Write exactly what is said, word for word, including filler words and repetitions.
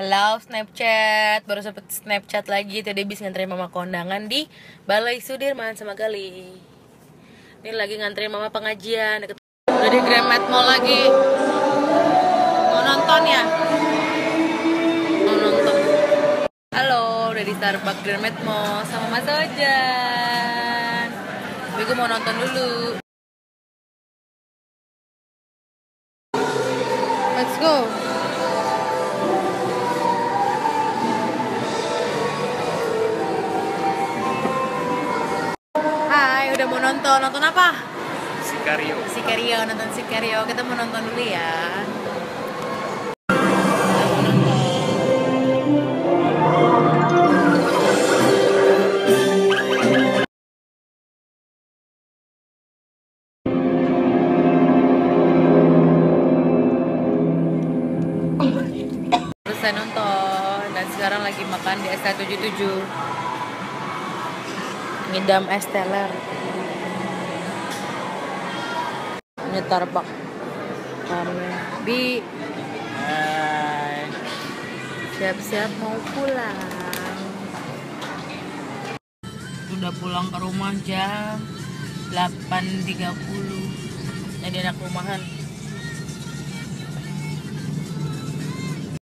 Halo Snapchat, baru sempet Snapchat lagi. Tadi habis nganterin mama kondangan di Balai Sudirman sama Gali. Ini lagi nganterin mama pengajian deket. Udah di Gramet Mall lagi. Mau nonton ya? Mau nonton. Halo, udah di Starbucks Gramet Mall sama Mas Ojan. Tapi gue mau nonton dulu. Let's go. Hai, udah mau nonton. Nonton apa? Sicario. Sicario, nonton Sicario. Kita mau nonton dulu ya. Selesai nonton dan sekarang lagi makan di S T tujuh puluh tujuh. Ngidam es teler. Nyetar bak. Bi. Hai. Siap-siap mau pulang. Udah pulang ke rumah jam delapan tiga puluh. Jadi anak rumahan.